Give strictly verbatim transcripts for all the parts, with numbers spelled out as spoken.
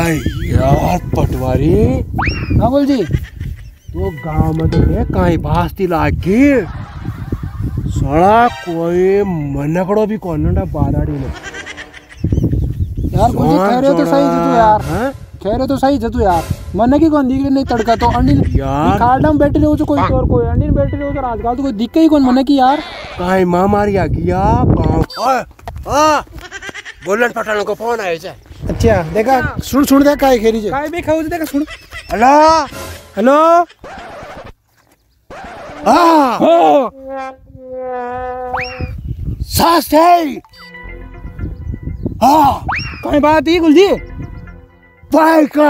यार पटवारी हाँ बोल जी तो गांव में तो है कहीं भास्ती लागी सड़ा कोई मनकड़ो भी कौन ना बाराड़ी में यार कुछ कह रहे हो तो सही है तू यार हैं कह रहे तो सही है तू यार मन की कौन दिख रही नहीं तड़का तो अंडी यार कार्डम बैठे रहो तो कोई और कोई अंडी बैठे रहो तो राजगाल तो कोई दिख ही कौन मन की यार कहीं मां मारी आ गया गांव ओए हां बोलन पठानों को फोन आया छे अच्छा देखा सुन सुन दे काई खेरी छे काई भी खाऊ देखा सुन हेलो हेलो हां हो सास है हां कहीं बात ही गुलजी भाई का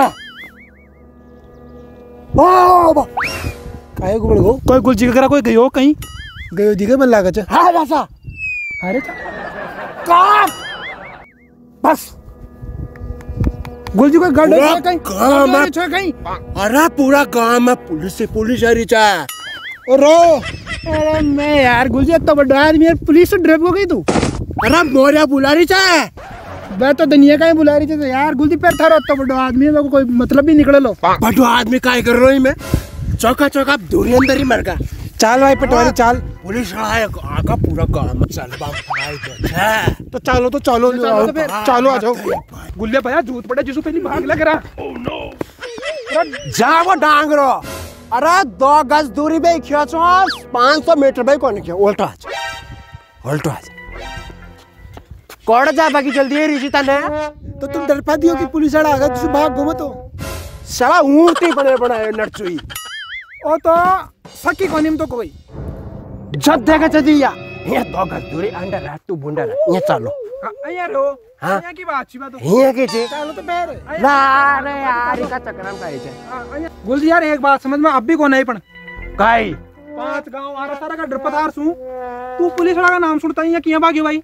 ओ काहे को बोलो कोई गुलजी करा कोई गयो कहीं गयो दिखे मन लागे छ हां रासा अरे काट बस गुलजी कोई गाड़ी है कहीं गांव में छ कहीं अरे पूरा गांव में पुलिस से पुलिस आ रही है ओ रो अरे मैं यार गुलजी तो बड़ा आदमी यार पुलिस से ड्राइव हो गई तू अरे मोरिया बुला रही है मैं तो दुनिया का ही बुला रही थी यार गुलजी पे थारा तो बड़ा आदमी है कोई मतलब भी निकल लो बड़ो आदमी काय कर रही मैं चौका चौका दूरी अंदर ही मर गया चाल भाई पटवारी चाल पुलिस आका पूरा गांव में चल बम तो चालो तो चालो चालो आ जाओ गुल्ले भैया जूत पड़े जिसको पहली भाग लग रहा ओह नो जा वो डांगरो अरे दो गज दूरी पे खींचो पाँच सौ मीटर पे कौन किया उल्टा आज उल्टा आज कौड़ जा बाकी जल्दी है रिशिता ने तो तुम डर पाती हो कि पुलिस वाला आ गया तुझे भाग घूमो तो साला ऊँटती बने बनाए नटचुई ओ तो सकी कोनिम तो कोई जब देखा चदिया ये दो गज दूरी अंडर रात तू बुंडा ये चलो यार हो हां यहाँ की बात छी बात ये के छे चलो तो पैर ना रे यार का चक्करम काई छे गुलजी यार एक बात समझ में अब भी को नहीं पण काई पांच गांव आरा सारा का डर पतार सु तू पुलिस वाला का नाम सुनता है किया भाग्यो भाई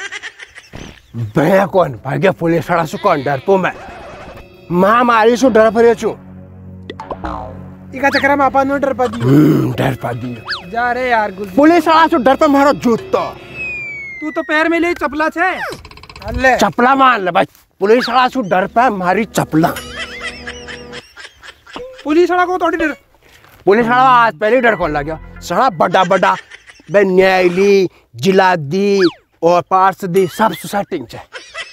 बे कौन भाग्य पुलिस वाला सु कौन डर पो मैं मां मारी सु डर परे छु इका चक्कर में अपन डर पा दियो डर पा दियो जा रे यार गुलजी पुलिस वाला सु डर पे मारो जूतो तू तो पैर में ले चपला छे अल्ले चपला मान ले भाई पुलिस वाला सु डर पे मारी चपला पुलिस वाला को थोड़ी डर पुलिस वाला आज पहले डर कौन लग गया सारा बड़ा बड़ा बे न्यायली जिलादी और पार्षदी सब सोसाइटी छे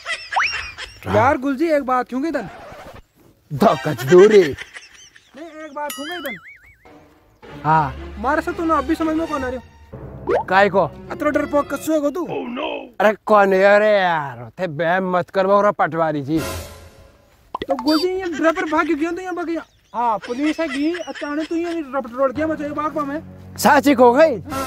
यार गुलजी एक बात क्यों गई तन दो गज दूरी नहीं एक बात क्यों गई तन हां मारे से तू ना अभी समझ में कौन आ रही काय को अतरो डरपोक कछु है को तू ओह नो अरे कौन है अरे यार थे बैम मत करवा और पटवारी जी तो गुलजी ये ड्राइवर भाग क्यों तो यहां भाग गया हां पुलिस है की अचानक तू ये रोड गया मुझे भाग पा मैं साची को गई हां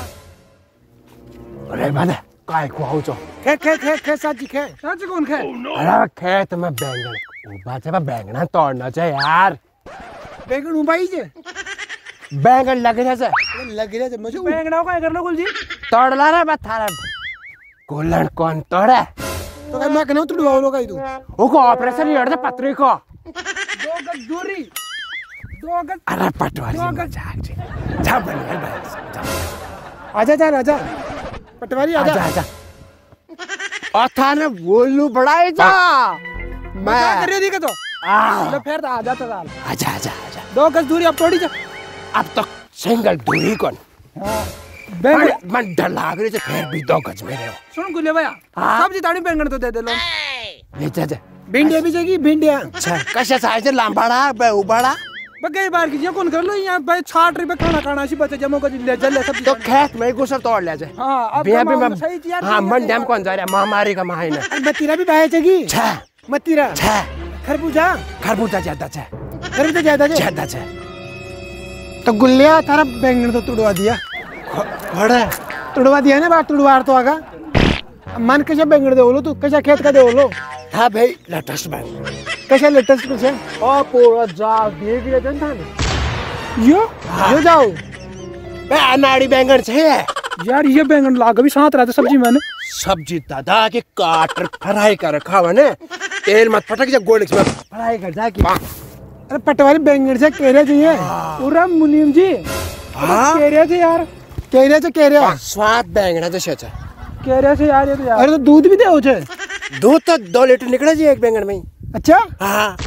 अरे बंद काय को हो जो खे खे खे खे साची खे साची कौन खे अरे खेत में बैंगन ऊबा से बैंगन तोड़ना चाहिए यार बैंगन उबाई जे बैंगन लग रहा से लग रहा से मुझे बैंगन का कर लो गुलजी तोड़ ला रे बा थारा गोलन कौन तोड़े तो काय मैं कहना तू डुवाओ लो काई तू ओ को ऑपरेशन ही हट पत्री को दो गज दूरी दो गज अरे पटवारी मजाक जी जा बन भाई आजा जा आजा पटवारी आजा आजा और थाने बोलू बड़ाई जा मैं कर रही थी तो आ ले फिर आजा तो दाल आजा आजा आजा दो गज दूरी अब थोड़ी जा अब तो सिंगल दूरी कौन हां बैंगन मन डर लाग रही है फिर भी दो गज में रहो सुन गुले भैया सब्जी ताड़ी बैंगन तो दे दे लो ले जा जा भिंडिया भी जाएगी भिंडिया अच्छा कशा साइज लांबाड़ा बे उबाड़ा बगै बार की कौन कर लो यहां भाई साठ रुपए खाना खाना सी बचे जमो को ले जल्ले सब तो खेत में गुसर तोड़ ले जा हां अब बिया भी मैं सही यार हां मन डैम कौन जा रहा महामारी का महीना मतीरा भी बाहे जाएगी छह मतीरा छह खरबूजा खरबूजा ज्यादा छह खरबूजा ज्यादा छह ज्यादा छह तो गुल्लिया थारा बैंगन तो तुड़वा दिया बड़ा तुड़वा दिया ना बात तुड़वार तो आगा मन कैसे बैंगन दे बोलो तू कैसा खेत का दे बोलो हां भाई लेटेस्ट बैंगन कैसा लेटेस्ट कुछ है ओ पूरा जा देख ले जन था यो यो जाओ बे अनाड़ी बैंगन छे यार ये बैंगन लाग भी साथ रहता सब्जी में सब्जी दादा के काट फ्राई कर खावा ने तेल मत फटक जा गोल में फ्राई कर जा की अरे पटवारी बैंगन से कह रहे चाहिए पूरा मुनीम जी हां कह रहे थे यार कह रहे थे कह रहे स्वाद बैंगन तो अच्छा कह रहे थे यार ये तो यार अरे तो दूध भी दे हो छे दूध तो दो लीटर निकले जी एक बैंगन में अच्छा हां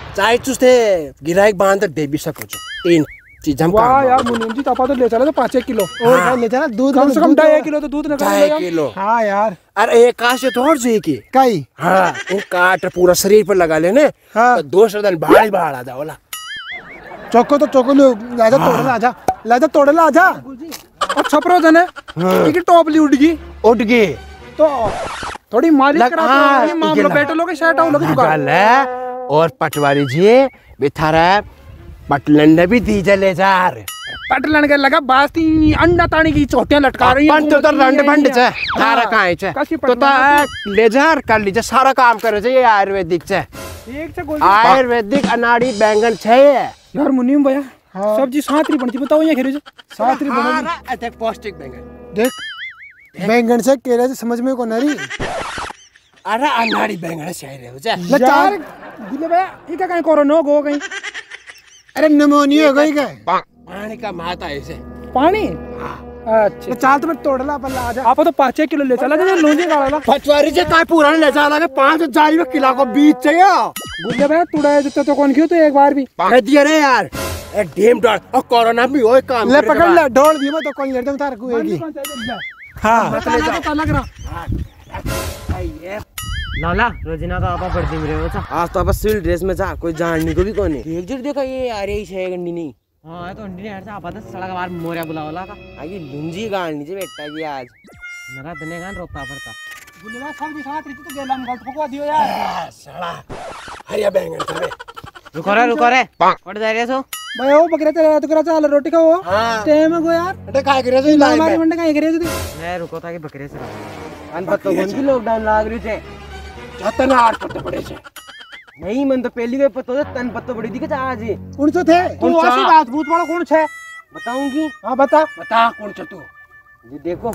चाहे चुस्ते गिराइक बांध दे भी सको छो तीन चीज हम वाह यार मुनीम जी तपा तो ले चला तो पाँच एक किलो और हाँ। ले चला दूध कम से कम ढाई एक किलो तो दूध निकाल ढाई किलो हाँ यार अरे एक काश से थोड़ से की कई हाँ इन काट पूरा शरीर पर लगा लेने हाँ। तो दो सौ दिन बाहर ही बाहर आ जाओ ला चौको तो चौको लो लाजा तोड़ ला आजा लाजा तोड़ ला आजा और छपरो जने एक टॉपली उड़ गई उठ गए तो थोड़ी मालिश लग- करा हाँ, तो मामलो ये बैठो लोगे शर्ट आओ लोगे दुकान गल है और पटवारी जी बिथारा पटलन ने भी दी जले जार पटलन के लगा बास्ती अंडा तानी की चोटियां लटका रही अपन तो तो रंड भंड छे तारा कहां छे कसी तो तो ले जार कर लीजिए सारा काम करे छे ये आयुर्वेदिक छे एक से गोल आयुर्वेदिक अनाड़ी बैंगन छे यार मुनीम भैया सब्जी सातरी बनती बताओ ये खेरे सातरी बना अरे पौष्टिक बैंगन देख बैंगन से केले से समझ में को नरी अरे अनाड़ी बैंगन छे रे छे यार दिले भैया ये क्या कहीं कोरो नो गो कहीं अरे निमोनिया हो गई क्या पानी का माता ऐसे पानी अच्छा चाल तो मैं तोड़ला पल्ला आजा आप तो पाँच किलो ले चला जा लोंजे का पटवारी जी काय पूरा ले जा लगे पांच हजार रुपए किलो को बीच चाहिए गुल्ले भैया तुड़ा देते तो कौन क्यों तो एक बार भी कह दिया रे यार ए डेम डॉल और कोरोना भी ओए काम ले पकड़ ले ढोल दी मैं तो कौन लेते तार को एक हां पता लग रहा लाला रोजिना तो आपा पड़ती मेरे वो चा आज तो आप सिविल ड्रेस में जा कोई जानने को भी कौन है देख जर देखा ये यार यही है गंडी नहीं हां ये तो अंडी ने हट जा आपा तो सड़क बाहर मोरिया बुलावला का आगे लुंजी गाड़नी से बेटा की आज मेरा दने गान रोता पड़ता गुल्ले सब भी साथ रीति तो गेला में गलत पकवा दियो यार साला हरिया बैंगन करे रुको रे रुको रे कट जा रे सो भाई ओ बकरे तेरे तो करा चाल रोटी खाओ टाइम गो यार अरे काय करे तो ना हमारे मंडे का करे तू मैं रुको था कि बकरे से अन पत्तो कौन की लॉकडाउन लाग रही थे जतन आठ पत्ते पड़े छे नहीं मन तो पहली कोई पत्तो थे तन पत्तो बड़ी थी कि आज ही कौन सो थे तू आसी राजपूत वाला कौन छे बताऊंगी हां बता बता कौन छ तू जी देखो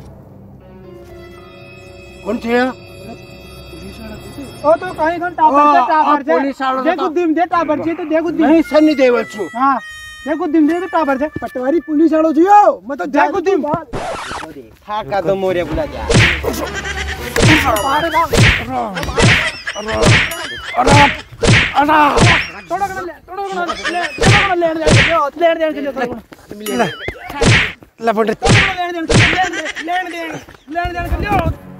कौन छे ओ तो कहीं कौन टावर से टावर से पुलिस वालों देखो दिम दे टावर से तो देखो दिम नहीं सन्नी देवल छु हां देखो दिम दे तो टावर से पटवारी पुलिस वालो जियो मैं तो देखो दिम खाका तो मोरे बुला जा अरे अरे अरे थोड़ा कर ले थोड़ा कर ले थोड़ा कर ले ले ले ले ले ले ले बोल ले ले ले ले ले ले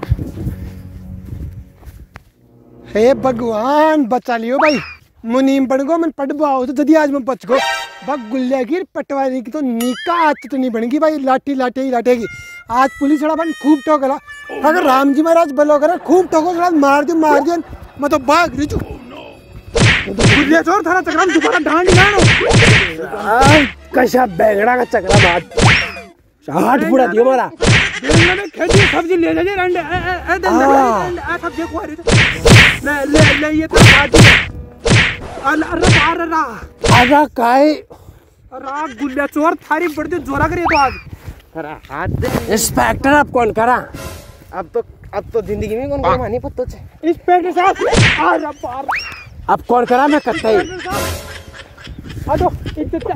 हे भगवान बचा लियो भाई मुनीम पड़ गो मन पड़ बाओ तो जदी आज मैं बच गो बग गुल्ले गिर पटवारी की तो निका आज तो नहीं बनेगी भाई लाठी लाठी ही लाटेगी आज पुलिस वाला बन खूब ठोकला अगर राम जी महाराज बलो करे खूब ठोको थोड़ा मार दियो मार दियो मैं तो भाग रिचू तो गुल्ले चोर थारा चक्राम दोबारा ढांड लानो कैसा बैंगड़ा का चक्रा मार साठ पूरा दियो मारा मैंने खेती सब्जी ले ले अंडे ए ए ए आ सब देखो ले ले ले ये तो बाजी अरे अरे अरे आजा काय अरे गुल्ले चोर थारी बड़ी जोरा करे तो आज अरे हाथ दे इंस्पेक्टर अब कौन करा अब तो अब तो जिंदगी में कौन कौन मानी पत्तो छे इंस्पेक्टर साहब आ जा पार अब कौन करा मैं कत्ता ही आ तो इज्जत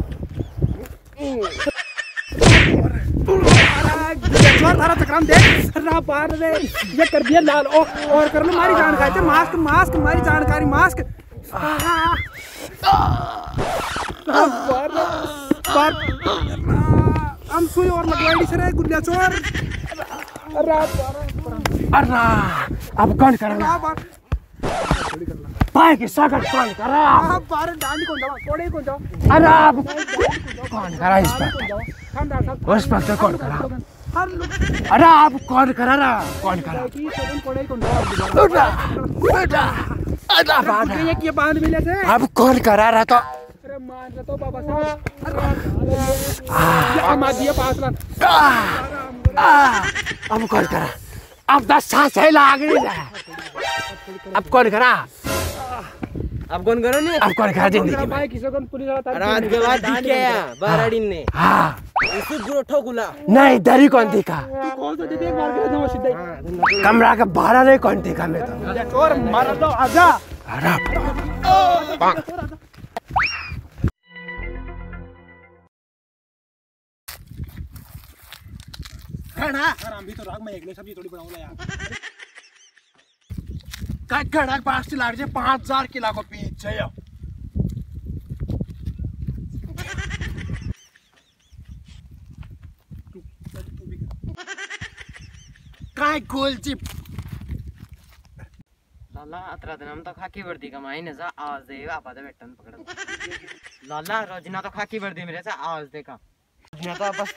चोर थारा चक्राम दे रा पार रे ये कर दिया लाल ओ और कर लो हमारी जानकारी मास्क मास्क हमारी जानकारी मास्क पार पार हम सुई और लगवाई सर गुल्ला चोर अरे अरे अब कौन करा पाए के सागर कौन करा आप पार डांडी कौन जाओ थोड़े कौन जाओ अरे अब कौन करा इंस्पेक्टर ठंडा सब इंस्पेक्टर कौन करा हर लोग अरे अब कौन करा ना कौन करा की सेवन कोड़े कौन जाओ उठा उठा अरे बात ये ये बांध मिले थे अब कौन करा रहा तो अरे मान रहा तो बाबा साहब ये अमा दिया पास ला अब कौन करा अब दस सांस है लाग रही है अब कौन करा अब कौन करो ने अब कौन करा जिंदगी में भाई किसी को पुलिस वाला रात के बाद दिख गया बाराडीन ने हाँ इसे गुरो ठोकुला नहीं दरी कौन दिखा कॉल तो दे दे एक बार के दो सीधे कमरा का बाहर नहीं कौन दिखा मैं तो चोर मार दो आजा अरे खाना आराम भी तो राग में एकले सब्जी थोड़ी बनाऊंगा यार काय घड़ा पास लाग जे पाँच हजार किलो को पीस चाहिए काय खोलची लाला अतरा दिन हम तो खाकी वर्दी कमाई ने सा आवाज दे आपा दे बेटन पकड़ लाला रोजना तो खाकी वर्दी मेरे से आवाज दे का मैं तो बस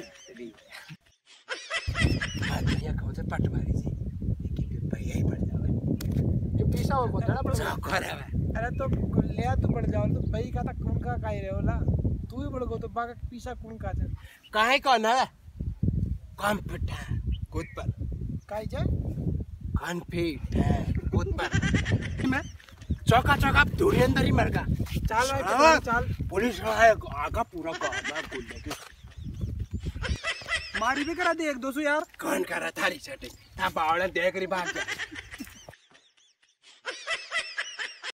दुनिया को से पट मारी सी लेकिन फिर भैया ही पड़ जावे जो पीसा हो कोतड़ा पड़ सब करे अरे तो गुल्लिया तू पड़ जाओ तो भाई का ता कौन का काई रे होला तू ही बड़ गो तो बागा पीसा कौन का था काहे कौन है कौन फटा कूद पर काई जा कौन फीट है कूद पर मैं चौका चौका धूरी अंदर ही मर गया चल भाई चल पुलिस है आगा पूरा गाना खोल के मारी भी करा दे एक दो सौ यार कौन करा थारी सेटिंग था बावड़ा देख रही भाग जा